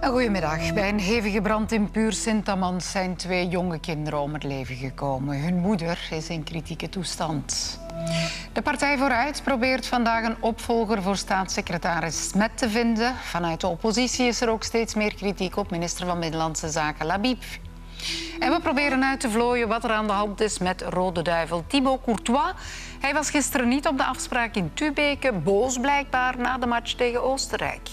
Goedemiddag. Bij een hevige brand in Puur Sint-Amans zijn 2 jonge kinderen om het leven gekomen. Hun moeder is in kritieke toestand. De Partij Vooruit probeert vandaag een opvolger voor staatssecretaris Smet te vinden. Vanuit de oppositie is er ook steeds meer kritiek op minister van Binnenlandse Zaken Labib. En we proberen uit te vlooien wat er aan de hand is met Rode Duivel Thibaut Courtois. Hij was gisteren niet op de afspraak in Tubeke, boos blijkbaar na de match tegen Oostenrijk.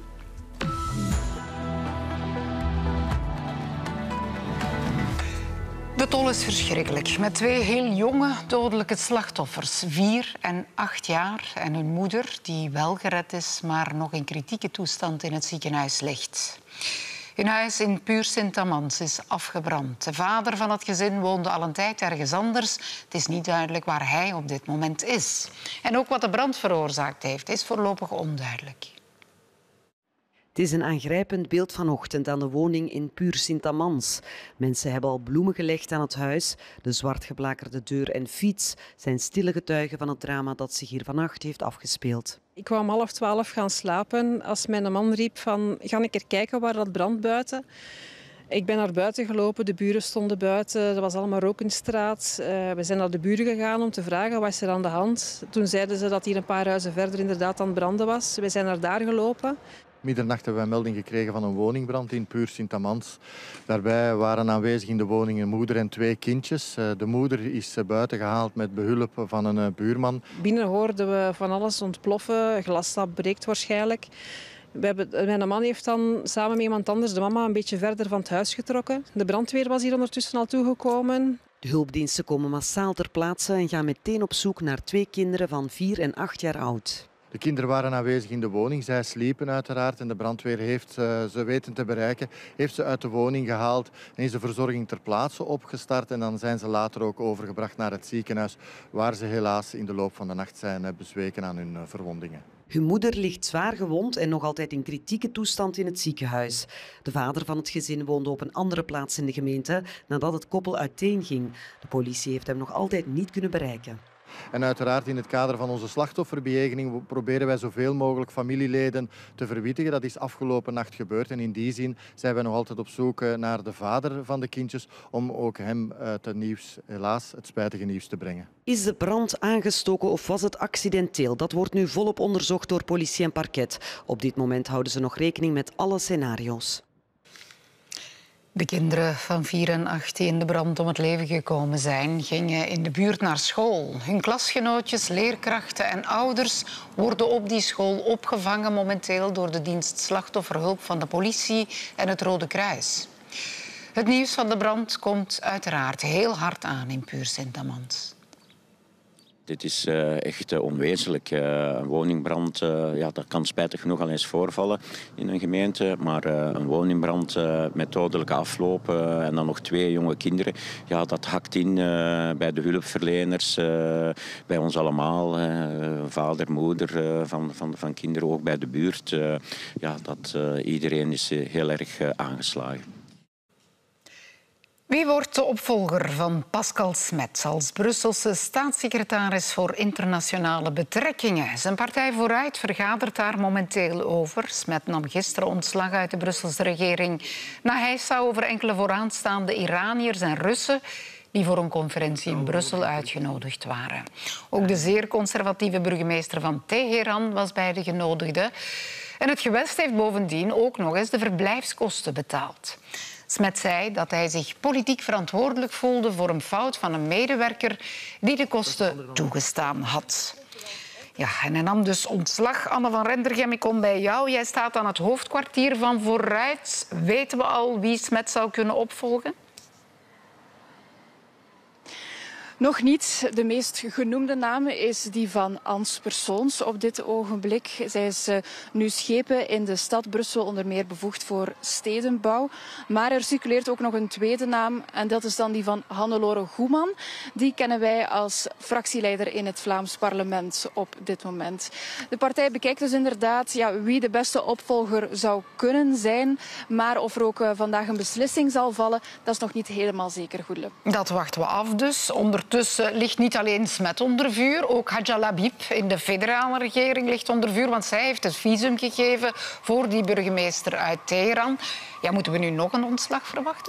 De tol is verschrikkelijk. Met 2 heel jonge dodelijke slachtoffers, 4 en 8 jaar. En hun moeder, die wel gered is, maar nog in kritieke toestand in het ziekenhuis ligt. Hun huis in Puur Sint-Amans is afgebrand. De vader van het gezin woonde al een tijd ergens anders. Het is niet duidelijk waar hij op dit moment is. En ook wat de brand veroorzaakt heeft, is voorlopig onduidelijk. Het is een aangrijpend beeld vanochtend aan de woning in Puur Sint-Amans. Mensen hebben al bloemen gelegd aan het huis. De zwartgeblakerde deur en fiets zijn stille getuigen van het drama dat zich hier vannacht heeft afgespeeld. Ik wou om 11:30 gaan slapen als mijn man riep van ga ik er kijken waar dat brandt buiten. Ik ben naar buiten gelopen, de buren stonden buiten, er was allemaal rook in de straat. We zijn naar de buren gegaan om te vragen wat is er aan de hand. Toen zeiden ze dat hier een paar huizen verder inderdaad aan het branden was. Wij zijn naar daar gelopen. Middernacht hebben wij melding gekregen van een woningbrand in Puur Sint-Amans. Daarbij waren aanwezig in de woning een moeder en 2 kindjes. De moeder is buiten gehaald met behulp van een buurman. Binnen hoorden we van alles ontploffen, glas dat breekt waarschijnlijk. Mijn man heeft dan samen met iemand anders de mama een beetje verder van het huis getrokken. De brandweer was hier ondertussen al toegekomen. De hulpdiensten komen massaal ter plaatse en gaan meteen op zoek naar 2 kinderen van 4 en 8 jaar oud. De kinderen waren aanwezig in de woning. Zij sliepen uiteraard en de brandweer heeft ze weten te bereiken. Heeft ze uit de woning gehaald en is de verzorging ter plaatse opgestart. En dan zijn ze later ook overgebracht naar het ziekenhuis, waar ze helaas in de loop van de nacht zijn bezweken aan hun verwondingen. Hun moeder ligt zwaar gewond en nog altijd in kritieke toestand in het ziekenhuis. De vader van het gezin woonde op een andere plaats in de gemeente nadat het koppel uiteenging. De politie heeft hem nog altijd niet kunnen bereiken. En uiteraard in het kader van onze slachtofferbejegening proberen wij zoveel mogelijk familieleden te verwittigen. Dat is afgelopen nacht gebeurd en in die zin zijn wij nog altijd op zoek naar de vader van de kindjes om ook hem ten nieuws, helaas, het spijtige nieuws te brengen. Is de brand aangestoken of was het accidenteel? Dat wordt nu volop onderzocht door politie en parket. Op dit moment houden ze nog rekening met alle scenario's. De kinderen van 4 en 8 die in de brand om het leven gekomen zijn, gingen in de buurt naar school. Hun klasgenootjes, leerkrachten en ouders worden op die school opgevangen momenteel door de dienst slachtofferhulp van de politie en het Rode Kruis. Het nieuws van de brand komt uiteraard heel hard aan in Puur Sint-Amans. Dit is echt onwezenlijk. Een woningbrand, dat kan spijtig genoeg al eens voorvallen in een gemeente. Maar een woningbrand met dodelijke afloop en dan nog 2 jonge kinderen. Ja, dat hakt in bij de hulpverleners, bij ons allemaal. Vader, moeder van kinderen, ook bij de buurt. Iedereen is heel erg aangeslagen. Wie wordt de opvolger van Pascal Smet als Brusselse staatssecretaris voor internationale betrekkingen? Zijn Partij Vooruit vergadert daar momenteel over. Smet nam gisteren ontslag uit de Brusselse regering na heisa over enkele vooraanstaande Iraniërs en Russen die voor een conferentie in Brussel uitgenodigd waren. Ook de zeer conservatieve burgemeester van Teheran was bij de genodigden. En het gewest heeft bovendien ook nog eens de verblijfskosten betaald. Smet zei dat hij zich politiek verantwoordelijk voelde voor een fout van een medewerker die de kosten toegestaan had. Ja, en hij nam dus ontslag. Anne van Rendergem, ik kom bij jou. Jij staat aan het hoofdkwartier van Vooruit. Weten we al wie Smet zou kunnen opvolgen? Nog niet. De meest genoemde naam is die van Ans Persoons op dit ogenblik. Zij is nu schepen in de stad Brussel, onder meer bevoegd voor stedenbouw. Maar er circuleert ook nog een tweede naam en dat is dan die van Hannelore Goeman. Die kennen wij als fractieleider in het Vlaams parlement op dit moment. De partij bekijkt dus inderdaad wie de beste opvolger zou kunnen zijn. Maar of er ook vandaag een beslissing zal vallen, dat is nog niet helemaal zeker, Goedele. Dat wachten we af dus. Ondertussen Ondertussen ligt niet alleen Smet onder vuur, ook Hadja Labib in de federale regering ligt onder vuur, want zij heeft het visum gegeven voor die burgemeester uit Teheran. Ja, moeten we nu nog een ontslag verwachten?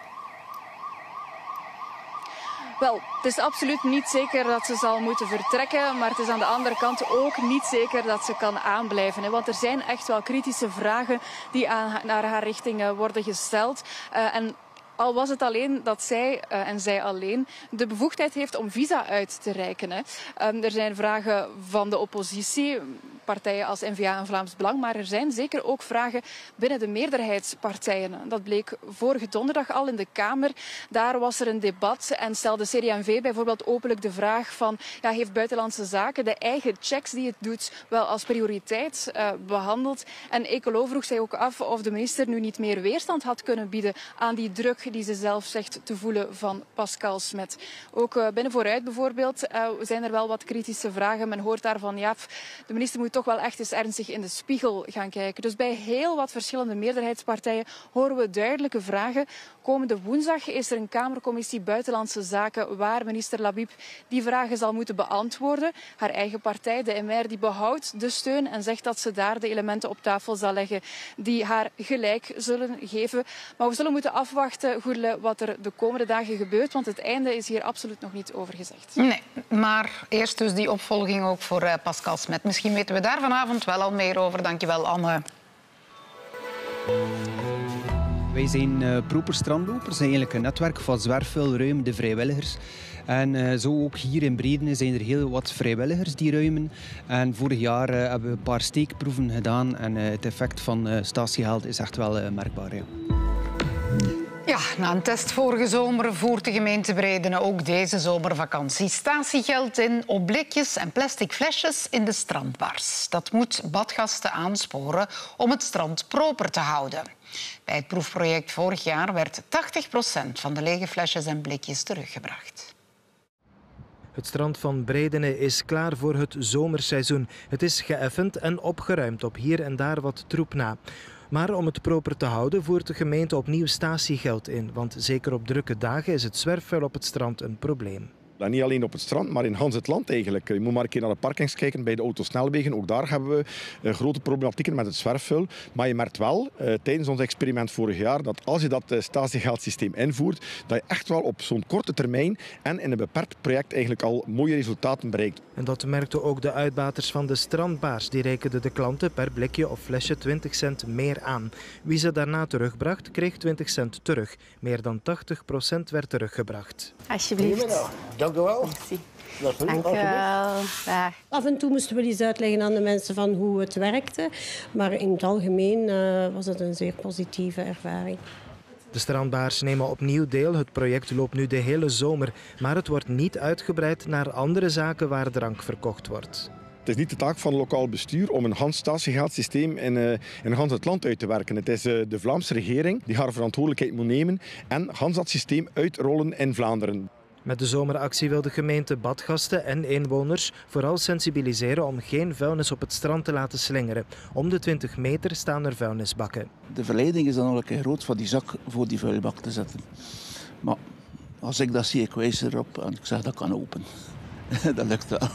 Wel, het is absoluut niet zeker dat ze zal moeten vertrekken, maar het is aan de andere kant ook niet zeker dat ze kan aanblijven. Want er zijn echt wel kritische vragen die naar haar richting worden gesteld. En al was het alleen dat zij, en zij alleen, de bevoegdheid heeft om visa uit te reiken. Er zijn vragen van de oppositie, partijen als N-VA en Vlaams Belang, maar er zijn zeker ook vragen binnen de meerderheidspartijen. Dat bleek vorige donderdag al in de Kamer. Daar was er een debat en stelde CD&V bijvoorbeeld openlijk de vraag van, ja, heeft Buitenlandse Zaken de eigen checks die het doet wel als prioriteit behandeld? En Ecolo vroeg zich ook af of de minister nu niet meer weerstand had kunnen bieden aan die druk die ze zelf zegt te voelen van Pascal Smet. Ook binnen Vooruit bijvoorbeeld zijn er wel wat kritische vragen. Men hoort daarvan, ja, de minister moet toch wel echt eens ernstig in de spiegel gaan kijken. Dus bij heel wat verschillende meerderheidspartijen horen we duidelijke vragen. Komende woensdag is er een Kamercommissie Buitenlandse Zaken waar minister Labib die vragen zal moeten beantwoorden. Haar eigen partij, de MR, die behoudt de steun en zegt dat ze daar de elementen op tafel zal leggen die haar gelijk zullen geven. Maar we zullen moeten afwachten, Goedele, wat er de komende dagen gebeurt, want het einde is hier absoluut nog niet over gezegd. Nee, maar eerst dus die opvolging ook voor Pascal Smet. Misschien weten we daar vanavond wel al meer over. Dankjewel, Anne. Wij zijn Proper Strandlopers, eigenlijk een netwerk van zwerfvuilruimende vrijwilligers. En zo ook hier in Bredene zijn er heel wat vrijwilligers die ruimen. En vorig jaar hebben we een paar steekproeven gedaan en het effect van statiegeld is echt wel merkbaar. Ja. Ja, na een test vorige zomer voert de gemeente Bredene ook deze zomervakantie statiegeld in op blikjes en plastic flesjes in de strandbars. Dat moet badgasten aansporen om het strand proper te houden. Bij het proefproject vorig jaar werd 80% van de lege flesjes en blikjes teruggebracht. Het strand van Bredene is klaar voor het zomerseizoen. Het is geëffend en opgeruimd, op hier en daar wat troep na. Maar om het proper te houden voert de gemeente opnieuw statiegeld in. Want zeker op drukke dagen is het zwerfvuil op het strand een probleem. En niet alleen op het strand, maar in Hans het land eigenlijk. Je moet maar een keer naar de parkings kijken bij de autosnelwegen. Ook daar hebben we grote problematieken met het zwerfvuil. Maar je merkt wel tijdens ons experiment vorig jaar dat als je dat statiegeldsysteem invoert, dat je echt wel op zo'n korte termijn en in een beperkt project eigenlijk al mooie resultaten bereikt. En dat merkten ook de uitbaters van de strandbaars. Die rekenden de klanten per blikje of flesje 20 cent meer aan. Wie ze daarna terugbracht, kreeg 20 cent terug. Meer dan 80% werd teruggebracht. Alsjeblieft. Dank u wel. Dank u wel. Dag. Af en toe moesten we eens uitleggen aan de mensen van hoe het werkte. Maar in het algemeen was het een zeer positieve ervaring. De strandbaars nemen opnieuw deel. Het project loopt nu de hele zomer. Maar het wordt niet uitgebreid naar andere zaken waar drank verkocht wordt. Het is niet de taak van het lokaal bestuur om een Hans statiegeldsysteem in Hans het land uit te werken. Het is de Vlaamse regering die haar verantwoordelijkheid moet nemen en Hans dat systeem uitrollen in Vlaanderen. Met de zomeractie wil de gemeente badgasten en inwoners vooral sensibiliseren om geen vuilnis op het strand te laten slingeren. Om de 20 meter staan er vuilnisbakken. De verleiding is dan al een keer groot voor die zak voor die vuilbak te zetten. Maar als ik dat zie, ik wijs erop en ik zeg dat kan open. Dat lukt wel.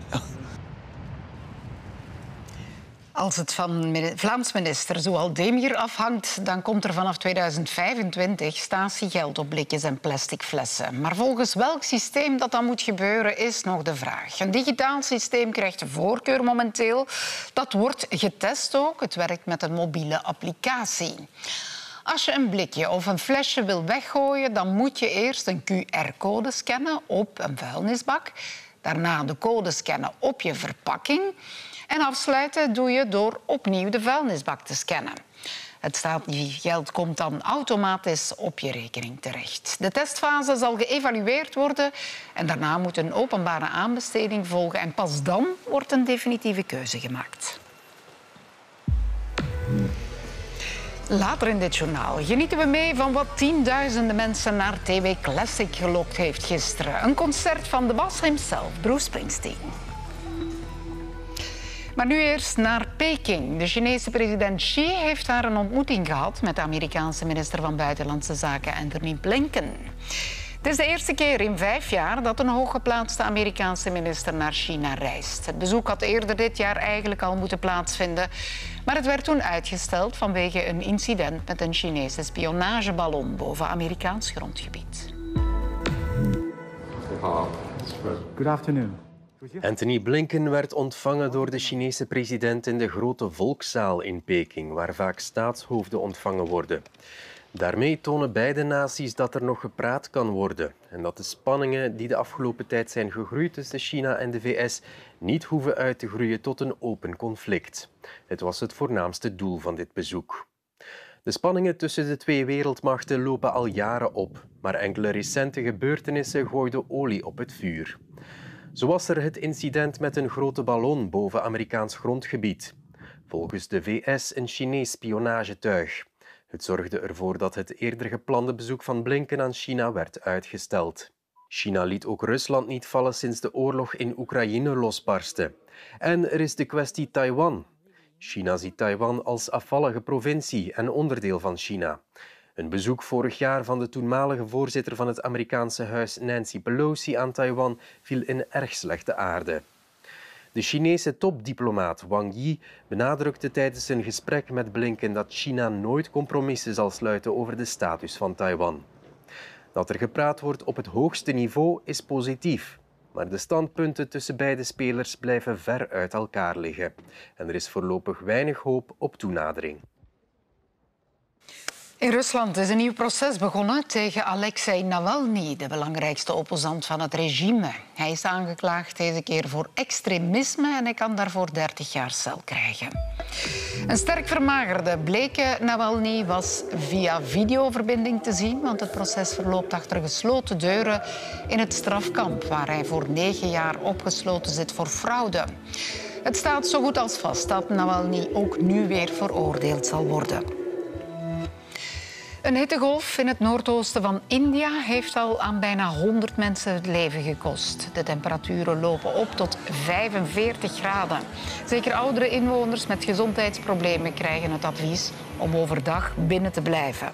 Als het van Vlaams minister Zoal Demir afhangt, dan komt er vanaf 2025 statiegeld op blikjes en plastic flessen. Maar volgens welk systeem dat dan moet gebeuren, is nog de vraag. Een digitaal systeem krijgt de voorkeur momenteel. Dat wordt getest ook. Het werkt met een mobiele applicatie. Als je een blikje of een flesje wil weggooien, dan moet je eerst een QR-code scannen op een vuilnisbak. Daarna de code scannen op je verpakking. En afsluiten doe je door opnieuw de vuilnisbak te scannen. Het statiegeld komt dan automatisch op je rekening terecht. De testfase zal geëvalueerd worden en daarna moet een openbare aanbesteding volgen. En pas dan wordt een definitieve keuze gemaakt. Later in dit journaal genieten we mee van wat tienduizenden mensen naar TV Classic gelokt heeft gisteren. Een concert van de Bas himself, Bruce Springsteen. Maar nu eerst naar Peking. De Chinese president Xi heeft daar een ontmoeting gehad met de Amerikaanse minister van Buitenlandse Zaken Antony Blinken. Het is de eerste keer in 5 jaar dat een hooggeplaatste Amerikaanse minister naar China reist. Het bezoek had eerder dit jaar eigenlijk al moeten plaatsvinden. Maar het werd toen uitgesteld vanwege een incident met een Chinese spionageballon boven Amerikaans grondgebied. Good afternoon. Antony Blinken werd ontvangen door de Chinese president in de grote volkszaal in Peking, waar vaak staatshoofden ontvangen worden. Daarmee tonen beide naties dat er nog gepraat kan worden en dat de spanningen die de afgelopen tijd zijn gegroeid tussen China en de VS niet hoeven uit te groeien tot een open conflict. Het was het voornaamste doel van dit bezoek. De spanningen tussen de twee wereldmachten lopen al jaren op, maar enkele recente gebeurtenissen gooiden olie op het vuur. Zo was er het incident met een grote ballon boven Amerikaans grondgebied. Volgens de VS een Chinees spionagetuig. Het zorgde ervoor dat het eerder geplande bezoek van Blinken aan China werd uitgesteld. China liet ook Rusland niet vallen sinds de oorlog in Oekraïne losbarstte. En er is de kwestie Taiwan. China ziet Taiwan als afvallige provincie en onderdeel van China. Een bezoek vorig jaar van de toenmalige voorzitter van het Amerikaanse huis Nancy Pelosi aan Taiwan viel in erg slechte aarde. De Chinese topdiplomaat Wang Yi benadrukte tijdens een gesprek met Blinken dat China nooit compromissen zal sluiten over de status van Taiwan. Dat er gepraat wordt op het hoogste niveau is positief, maar de standpunten tussen beide spelers blijven ver uit elkaar liggen. En er is voorlopig weinig hoop op toenadering. In Rusland is een nieuw proces begonnen tegen Alexei Navalny, de belangrijkste opposant van het regime. Hij is aangeklaagd deze keer voor extremisme en hij kan daarvoor 30 jaar cel krijgen. Een sterk vermagerde, bleke Navalny was via videoverbinding te zien, want het proces verloopt achter gesloten deuren in het strafkamp, waar hij voor 9 jaar opgesloten zit voor fraude. Het staat zo goed als vast dat Navalny ook nu weer veroordeeld zal worden. Een hittegolf in het noordoosten van India heeft al aan bijna 100 mensen het leven gekost. De temperaturen lopen op tot 45 graden. Zeker oudere inwoners met gezondheidsproblemen krijgen het advies om overdag binnen te blijven.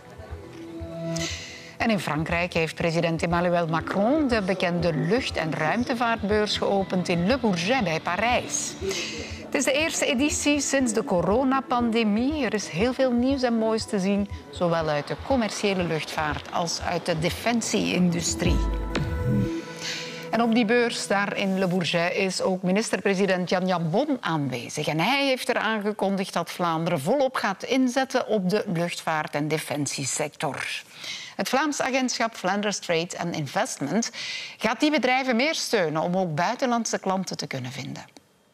En in Frankrijk heeft president Emmanuel Macron de bekende lucht- en ruimtevaartbeurs geopend in Le Bourget bij Parijs. Het is de eerste editie sinds de coronapandemie. Er is heel veel nieuws en moois te zien, zowel uit de commerciële luchtvaart als uit de defensie-industrie. En op die beurs daar in Le Bourget is ook minister-president Jan Jambon aanwezig. En hij heeft er aangekondigd dat Vlaanderen volop gaat inzetten op de luchtvaart- en defensiesector. Het Vlaams agentschap Flanders Trade and Investment gaat die bedrijven meer steunen om ook buitenlandse klanten te kunnen vinden.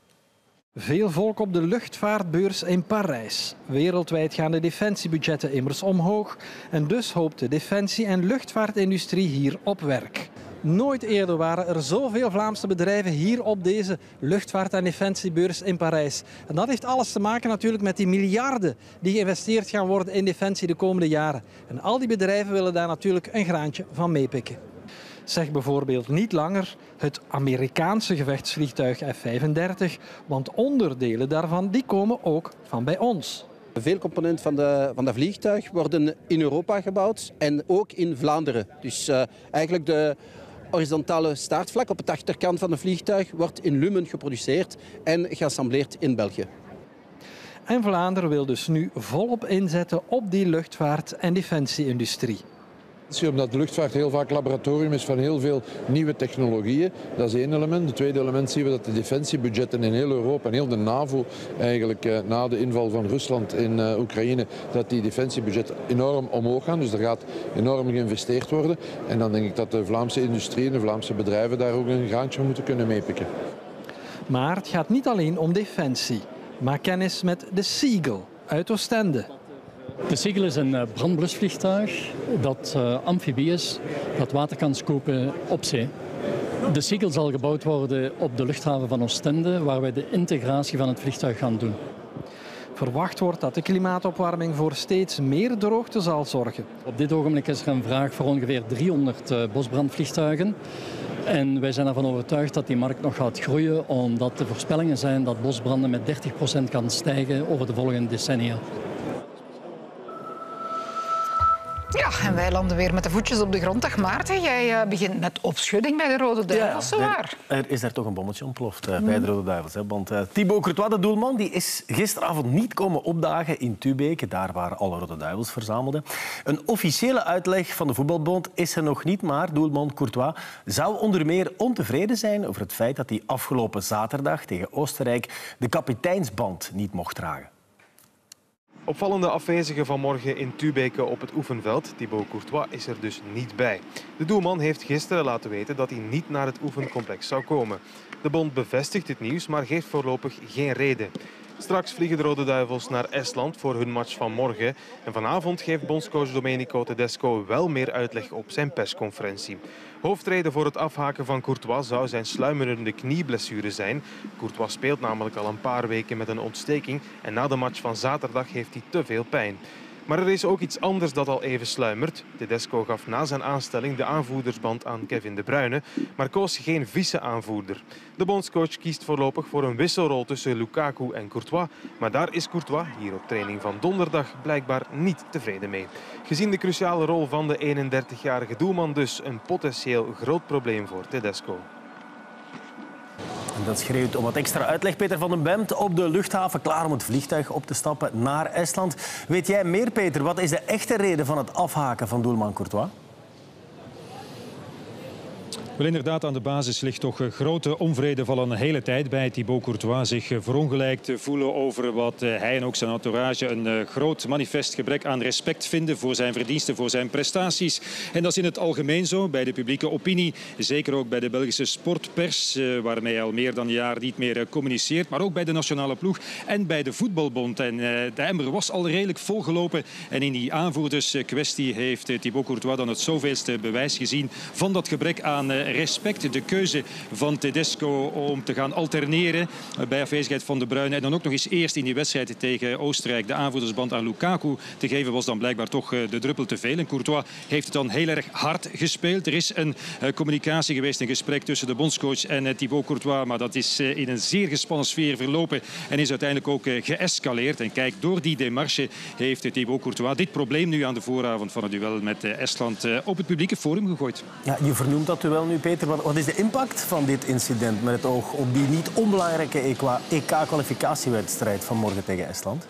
Veel volk op de luchtvaartbeurs in Parijs. Wereldwijd gaan de defensiebudgetten immers omhoog en dus hoopt de defensie- en luchtvaartindustrie hier op werk. Nooit eerder waren er zoveel Vlaamse bedrijven hier op deze luchtvaart- en defensiebeurs in Parijs. En dat heeft alles te maken natuurlijk met die miljarden die geïnvesteerd gaan worden in defensie de komende jaren. En al die bedrijven willen daar natuurlijk een graantje van meepikken. Zeg bijvoorbeeld niet langer het Amerikaanse gevechtsvliegtuig F-35, want onderdelen daarvan die komen ook van bij ons. Veel componenten van dat vliegtuig worden in Europa gebouwd en ook in Vlaanderen. Dus eigenlijk de horizontale staartvlak op de achterkant van het vliegtuig wordt in Lummen geproduceerd en geassembleerd in België. En Vlaanderen wil dus nu volop inzetten op die luchtvaart- en defensie-industrie. Omdat de luchtvaart heel vaak laboratorium is van heel veel nieuwe technologieën. Dat is één element. Het tweede element zien we dat de defensiebudgetten in heel Europa en heel de NAVO eigenlijk na de inval van Rusland in Oekraïne, dat die defensiebudgetten enorm omhoog gaan. Dus er gaat enorm geïnvesteerd worden. En dan denk ik dat de Vlaamse industrie en de Vlaamse bedrijven daar ook een graantje moeten kunnen meepikken. Maar het gaat niet alleen om defensie. Maak kennis met de Seagull uit Oostende. De Seagull is een brandblusvliegtuig dat amfibie is, dat water kan scopen op zee. De Seagull zal gebouwd worden op de luchthaven van Oostende, waar wij de integratie van het vliegtuig gaan doen. Verwacht wordt dat de klimaatopwarming voor steeds meer droogte zal zorgen. Op dit ogenblik is er een vraag voor ongeveer 300 bosbrandvliegtuigen. En wij zijn ervan overtuigd dat die markt nog gaat groeien, omdat de voorspellingen zijn dat bosbranden met 30% gaan stijgen over de volgende decennia. Ja, en wij landen weer met de voetjes op de grond. Dag Maarten, jij begint met opschudding bij de Rode Duivels, zowaar. Er is daar toch een bommetje ontploft bij de Rode Duivels. Hè? Want Thibaut Courtois, de doelman, die is gisteravond niet komen opdagen in Tubeke, daar waar alle Rode Duivels verzamelden. Een officiële uitleg van de Voetbalbond is er nog niet, maar doelman Courtois zou onder meer ontevreden zijn over het feit dat hij afgelopen zaterdag tegen Oostenrijk de kapiteinsband niet mocht dragen. Opvallende afwezige vanmorgen in Tubeke op het oefenveld. Thibaut Courtois is er dus niet bij. De doelman heeft gisteren laten weten dat hij niet naar het oefencomplex zou komen. De bond bevestigt het nieuws, maar geeft voorlopig geen reden. Straks vliegen de Rode Duivels naar Estland voor hun match van morgen. En vanavond geeft bondscoach Domenico Tedesco wel meer uitleg op zijn persconferentie. Hoofdreden voor het afhaken van Courtois zou zijn sluimerende knieblessure zijn. Courtois speelt namelijk al een paar weken met een ontsteking en na de match van zaterdag heeft hij te veel pijn. Maar er is ook iets anders dat al even sluimert. Tedesco gaf na zijn aanstelling de aanvoerdersband aan Kevin De Bruyne, maar koos geen vice-aanvoerder. De bondscoach kiest voorlopig voor een wisselrol tussen Lukaku en Courtois, maar daar is Courtois hier op training van donderdag blijkbaar niet tevreden mee. Gezien de cruciale rol van de 31-jarige doelman dus een potentieel groot probleem voor Tedesco. En dat schreeuwt om wat extra uitleg. Peter van den Bemt op de luchthaven, klaar om het vliegtuig op te stappen naar Estland. Weet jij meer, Peter? Wat is de echte reden van het afhaken van doelman Courtois? Wel, inderdaad, aan de basis ligt toch grote onvrede van een hele tijd bij Thibaut Courtois. Zich verongelijkt voelen over wat hij en ook zijn entourage een groot manifest gebrek aan respect vinden voor zijn verdiensten, voor zijn prestaties. En dat is in het algemeen zo, bij de publieke opinie. Zeker ook bij de Belgische sportpers, waarmee hij al meer dan een jaar niet meer communiceert. Maar ook bij de nationale ploeg en bij de voetbalbond. En de emmer was al redelijk volgelopen. En in die aanvoerderskwestie heeft Thibaut Courtois dan het zoveelste bewijs gezien van dat gebrek aan respect. De keuze van Tedesco om te gaan alterneren bij afwezigheid van De Bruyne en dan ook nog eens eerst in die wedstrijd tegen Oostenrijk de aanvoerdersband aan Lukaku te geven was dan blijkbaar toch de druppel te veel. En Courtois heeft het dan heel erg hard gespeeld. Er is een communicatie geweest, een gesprek tussen de bondscoach en Thibaut Courtois, maar dat is in een zeer gespannen sfeer verlopen en is uiteindelijk ook geëscaleerd. En kijk, door die démarche heeft Thibaut Courtois dit probleem nu aan de vooravond van het duel met Estland op het publieke forum gegooid. Ja, je vernoemt dat duel nu, Peter. Wat is de impact van dit incident met het oog op die niet onbelangrijke EK-kwalificatiewedstrijd van morgen tegen Estland?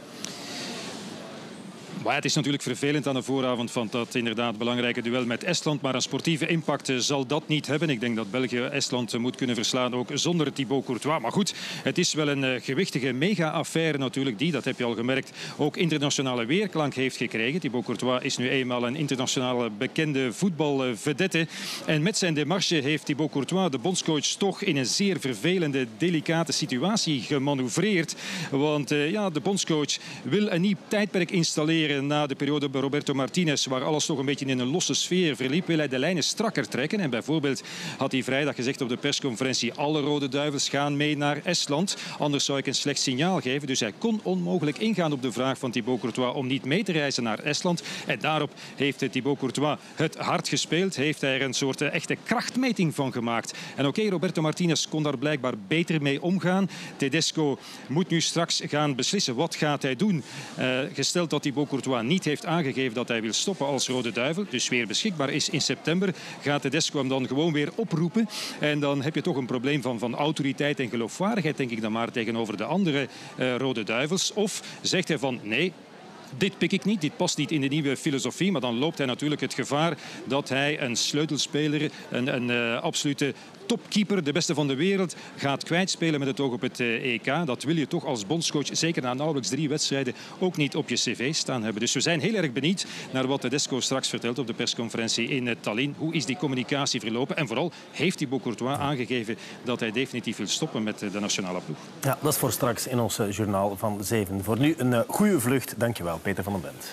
Maar het is natuurlijk vervelend aan de vooravond van dat inderdaad belangrijke duel met Estland. Maar een sportieve impact zal dat niet hebben. Ik denk dat België Estland moet kunnen verslaan, ook zonder Thibaut Courtois. Maar goed, het is wel een gewichtige mega-affaire natuurlijk die, dat heb je al gemerkt, ook internationale weerklank heeft gekregen. Thibaut Courtois is nu eenmaal een internationale bekende voetbalvedette. En met zijn démarche heeft Thibaut Courtois de bondscoach toch in een zeer vervelende, delicate situatie gemanoeuvreerd. Want de bondscoach wil een nieuw tijdperk installeren na de periode bij Roberto Martinez, waar alles toch een beetje in een losse sfeer verliep, wil hij de lijnen strakker trekken. En bijvoorbeeld had hij vrijdag gezegd op de persconferentie: alle Rode Duivels gaan mee naar Estland. Anders zou ik een slecht signaal geven. Dus hij kon onmogelijk ingaan op de vraag van Thibaut Courtois om niet mee te reizen naar Estland. En daarop heeft Thibaut Courtois het hard gespeeld. Heeft hij er een soort echte krachtmeting van gemaakt. En oké, Roberto Martinez kon daar blijkbaar beter mee omgaan. Tedesco moet nu straks gaan beslissen wat gaat hij doen. Gesteld dat Thibaut Courtois niet heeft aangegeven dat hij wil stoppen als Rode Duivel, dus weer beschikbaar is in september, gaat Tedesco hem dan gewoon weer oproepen. En dan heb je toch een probleem van autoriteit en geloofwaardigheid, denk ik dan maar, tegenover de andere Rode Duivels. Of zegt hij van nee, dit pik ik niet, dit past niet in de nieuwe filosofie. Maar dan loopt hij natuurlijk het gevaar dat hij een sleutelspeler, een absolute topkeeper, de beste van de wereld, gaat kwijtspelen met het oog op het EK. Dat wil je toch als bondscoach, zeker na nauwelijks 3 wedstrijden, ook niet op je cv staan hebben. Dus we zijn heel erg benieuwd naar wat Tedesco straks vertelt op de persconferentie in Tallinn. Hoe is die communicatie verlopen? En vooral, heeft Thibaut Courtois aangegeven dat hij definitief wil stoppen met de nationale ploeg? Ja, dat is voor straks in ons journaal van 7. Voor nu een goede vlucht. Dankjewel, Peter van den Bemt.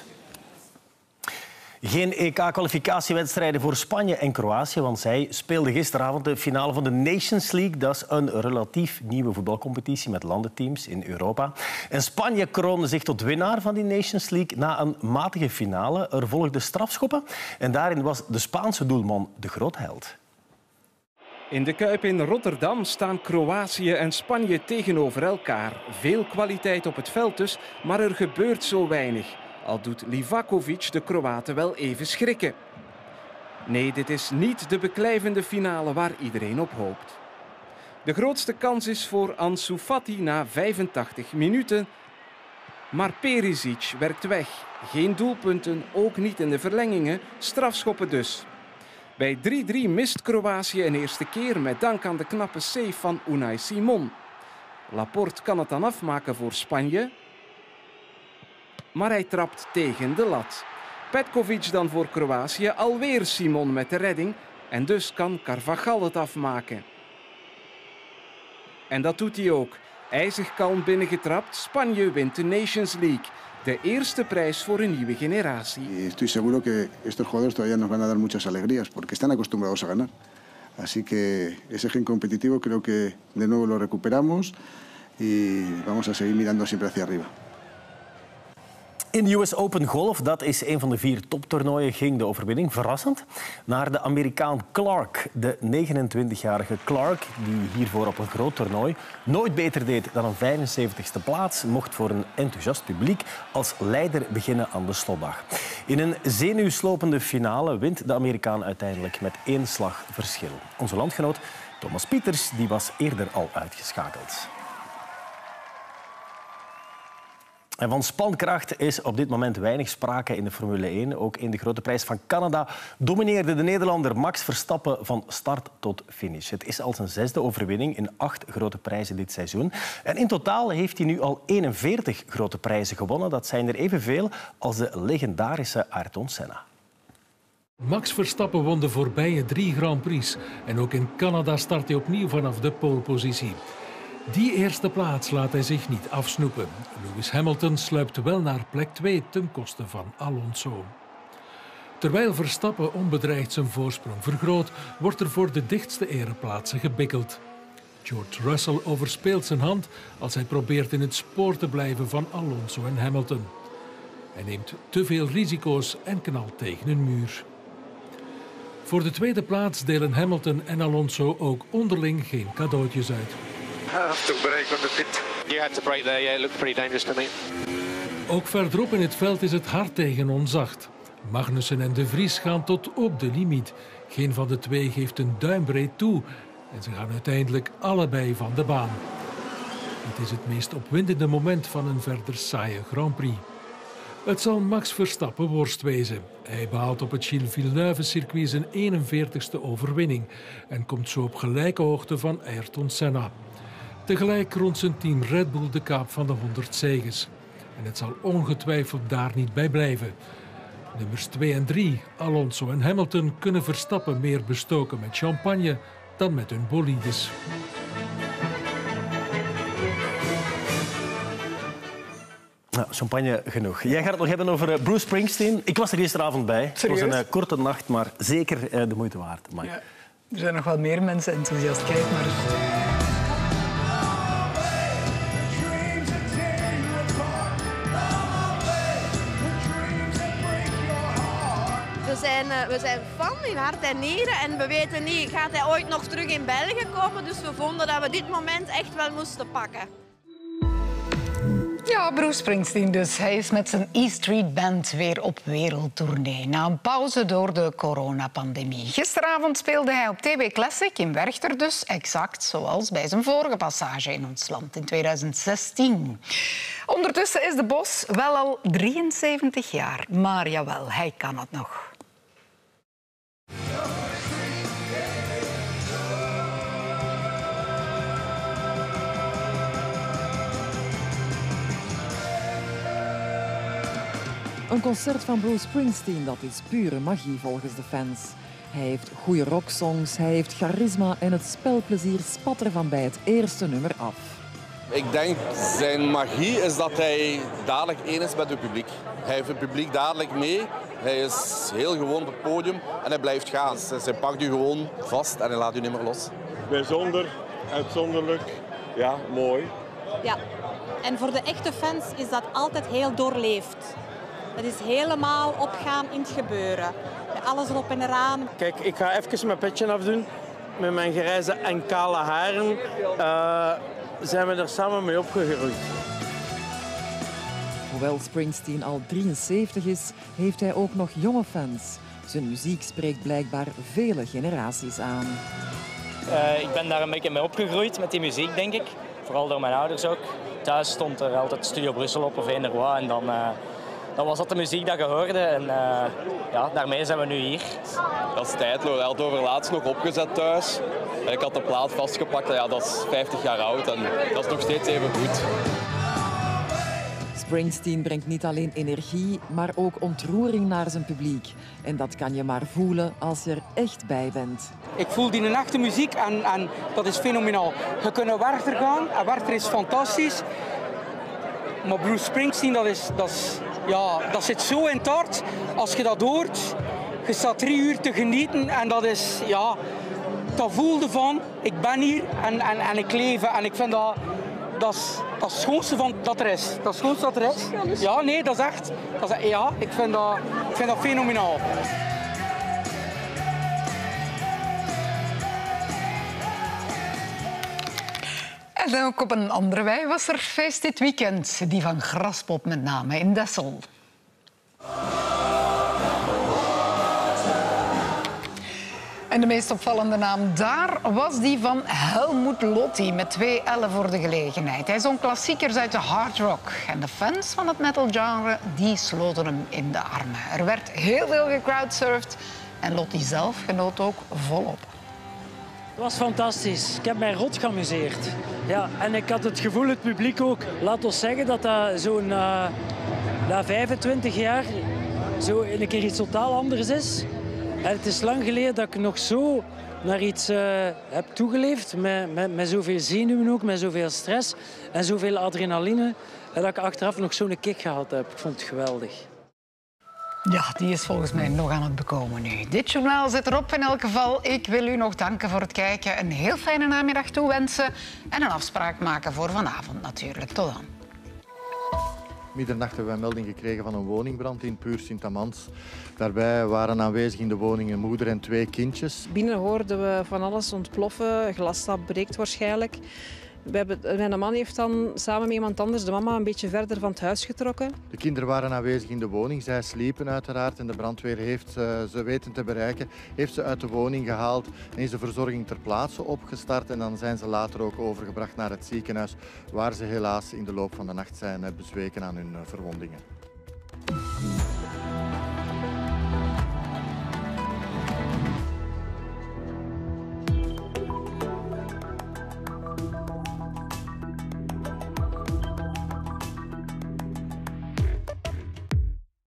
Geen EK-kwalificatiewedstrijden voor Spanje en Kroatië, want zij speelden gisteravond de finale van de Nations League. Dat is een relatief nieuwe voetbalcompetitie met landenteams in Europa. En Spanje kroonde zich tot winnaar van die Nations League na een matige finale. Er volgden strafschoppen en daarin was de Spaanse doelman de grote held. In de Kuip in Rotterdam staan Kroatië en Spanje tegenover elkaar. Veel kwaliteit op het veld dus, maar er gebeurt zo weinig. Al doet Livakovic de Kroaten wel even schrikken. Nee, dit is niet de beklijvende finale waar iedereen op hoopt. De grootste kans is voor Ansu Fati na 85 minuten. Maar Perisic werkt weg. Geen doelpunten, ook niet in de verlengingen. Strafschoppen dus. Bij 3-3 mist Kroatië een eerste keer met dank aan de knappe save van Unai Simon. Laporte kan het dan afmaken voor Spanje. Maar hij trapt tegen de lat. Petkovic dan voor Kroatië, alweer Simon met de redding. En dus kan Carvajal het afmaken. En dat doet hij ook. IJzig kalm binnengetrapt, Spanje wint de Nations League. De eerste prijs voor een nieuwe generatie. Estoy seguro que estos jugadores todavía nos van a dar muchas alegrías porque están acostumbrados a ganar. Así que ese gen competitivo creo que de nuevo lo recuperamos y vamos a seguir mirando siempre hacia arriba. In de US Open Golf, dat is een van de 4 toptoernooien, ging de overwinning verrassend naar de Amerikaan Clark. De 29-jarige Clark, die hiervoor op een groot toernooi nooit beter deed dan een 75ste plaats, mocht voor een enthousiast publiek als leider beginnen aan de slotdag. In een zenuwslopende finale wint de Amerikaan uiteindelijk met 1 slag verschil. Onze landgenoot Thomas Pieters die was eerder al uitgeschakeld. En van spankracht is op dit moment weinig sprake in de Formule 1. Ook in de Grote Prijs van Canada domineerde de Nederlander Max Verstappen van start tot finish. Het is al zijn 6e overwinning in 8 grote prijzen dit seizoen. En in totaal heeft hij nu al 41 grote prijzen gewonnen. Dat zijn er evenveel als de legendarische Ayrton Senna. Max Verstappen won de voorbije 3 Grand Prix. En ook in Canada start hij opnieuw vanaf de polepositie. Die eerste plaats laat hij zich niet afsnoepen. Lewis Hamilton sluipt wel naar plek 2 ten koste van Alonso. Terwijl Verstappen onbedreigd zijn voorsprong vergroot, wordt er voor de dichtste ereplaatsen gebikkeld. George Russell overspeelt zijn hand als hij probeert in het spoor te blijven van Alonso en Hamilton. Hij neemt te veel risico's en knalt tegen een muur. Voor de tweede plaats delen Hamilton en Alonso ook onderling geen cadeautjes uit. I have to brake on the pit. You had to brake there, yeah, it looked pretty dangerous to me. Ook verderop in het veld is het hard tegen onzacht. Magnussen en De Vries gaan tot op de limiet. Geen van de twee geeft een duimbreed toe. En ze gaan uiteindelijk allebei van de baan. Het is het meest opwindende moment van een verder saaie Grand Prix. Het zal Max Verstappen worst wezen. Hij behaalt op het Gilles Villeneuve-circuit zijn 41ste overwinning en komt zo op gelijke hoogte van Ayrton Senna. Tegelijk rond zijn team Red Bull de kaap van de 100 zeges. En het zal ongetwijfeld daar niet bij blijven. Nummers 2 en 3, Alonso en Hamilton, kunnen Verstappen meer bestoken met champagne dan met hun bolides. Nou, champagne genoeg. Jij gaat het nog hebben over Bruce Springsteen. Ik was er gisteravond bij. Serieus? Het was een korte nacht, maar zeker de moeite waard. Ja, er zijn nog wel meer mensen enthousiast. Kijk maar. We zijn fan in hart en nieren en we weten niet, gaat hij ooit nog terug in België komen? Dus we vonden dat we dit moment echt wel moesten pakken. Ja, Bruce Springsteen dus. Hij is met zijn E Street Band weer op wereldtournee. Na een pauze door de coronapandemie. Gisteravond speelde hij op TB Classic in Werchter dus. Exact zoals bij zijn vorige passage in ons land in 2016. Ondertussen is de Bos wel al 73 jaar. Maar jawel, hij kan het nog. Een concert van Bruce Springsteen, dat is pure magie volgens de fans. Hij heeft goede rocksongs, hij heeft charisma en het spelplezier spat ervan bij het eerste nummer af. Ik denk zijn magie is dat hij dadelijk één is met het publiek. Hij heeft het publiek dadelijk mee. Hij is heel gewoon op het podium en hij blijft gaan. Hij pakt u gewoon vast en hij laat u niet meer los. Bijzonder, uitzonderlijk, ja, mooi. Ja, en voor de echte fans is dat altijd heel doorleefd. Het is helemaal opgaan in het gebeuren. Alles erop en eraan. Kijk, ik ga even mijn petje afdoen. Met mijn grijze en kale haren zijn we er samen mee opgegroeid. Hoewel Hoewel Springsteen al 73 is, heeft hij ook nog jonge fans. Zijn muziek spreekt blijkbaar vele generaties aan. Ik ben daar een beetje mee opgegroeid met die muziek, denk ik. Vooral door mijn ouders ook. Thuis stond er altijd Studio Brussel op of eender wat. En dan was dat de muziek dat je hoorde. En ja, daarmee zijn we nu hier. Dat is tijdloos. Hij had over laatst nog opgezet thuis. Ik had de plaat vastgepakt. Ja, dat is 50 jaar oud en dat is nog steeds even goed. Springsteen brengt niet alleen energie, maar ook ontroering naar zijn publiek. En dat kan je maar voelen als je er echt bij bent. Ik voel die echte muziek en dat is fenomenaal. Je kunt naar Werchter gaan en Werchter is fantastisch. Maar Bruce Springsteen, dat zit zo in het hart. Als je dat hoort, je staat 3 uur te genieten en dat is, ja, dat voelde van, ik ben hier en ik leef. En ik vind dat is het schoonste van dat er is. Dat is het schoonste dat er is. Ja, nee, dat is echt. Ja, ik vind dat fenomenaal. En ook op een andere wei was er feest dit weekend. Die van Graspop met name in Dessel. En de meest opvallende naam daar was die van Helmut Lotti met 2 L'en voor de gelegenheid. Hij zong klassiekers uit de hard rock. En de fans van het metalgenre die sloten hem in de armen. Er werd heel veel gecrowdsurfd en Lotti zelf genoot ook volop. Het was fantastisch. Ik heb mij rot geamuseerd. Ja, en ik had het gevoel, het publiek ook. Laat ons zeggen dat dat zo'n na 25 jaar zo een keer iets totaal anders is. En het is lang geleden dat ik nog zo naar iets heb toegeleefd. Met zoveel zenuwen ook, met zoveel stress en zoveel adrenaline. En dat ik achteraf nog zo'n kick gehad heb. Ik vond het geweldig. Ja, die is volgens mij nog aan het bekomen nu. Dit journaal zit erop in elk geval. Ik wil u nog danken voor het kijken. Een heel fijne namiddag toewensen. En een afspraak maken voor vanavond natuurlijk. Tot dan. Middernacht hebben wij melding gekregen van een woningbrand in Puur Sint-Amans. Daarbij waren aanwezig in de woning een moeder en 2 kindjes. Binnen hoorden we van alles ontploffen. Glas dat breekt waarschijnlijk. Mijn man heeft dan samen met iemand anders de mama een beetje verder van het huis getrokken. De kinderen waren aanwezig in de woning. Zij sliepen uiteraard en de brandweer heeft ze weten te bereiken. Heeft ze uit de woning gehaald en is de verzorging ter plaatse opgestart. En dan zijn ze later ook overgebracht naar het ziekenhuis waar ze helaas in de loop van de nacht zijn bezweken aan hun verwondingen.